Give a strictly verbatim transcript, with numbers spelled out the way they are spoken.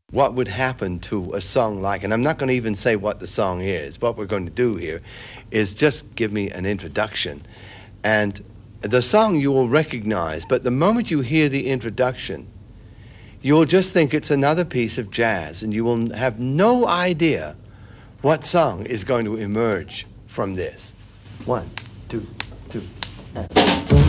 what would happen to a song like, and I'm not going to even say what the song is. What we're going to do here is just give me an introduction. And the song you will recognize, but the moment you hear the introduction, you will just think it's another piece of jazz, and you will have no idea what song is going to emerge from this. One, two, two. And